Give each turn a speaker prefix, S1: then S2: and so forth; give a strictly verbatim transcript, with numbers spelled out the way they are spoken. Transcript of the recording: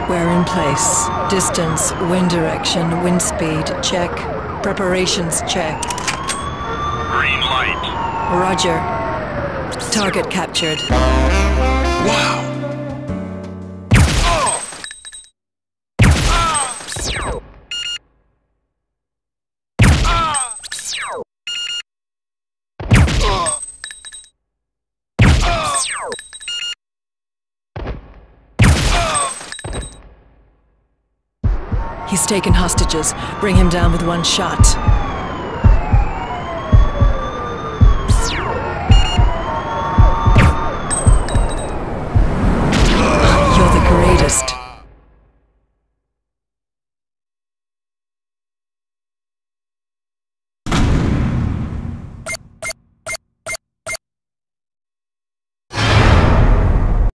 S1: We're in place. Distance, wind direction, wind speed, check. Preparations, check.
S2: Green light.
S1: Roger. Target captured.
S2: Wow.
S1: He's taken hostages. Bring him down with one shot. You're the greatest.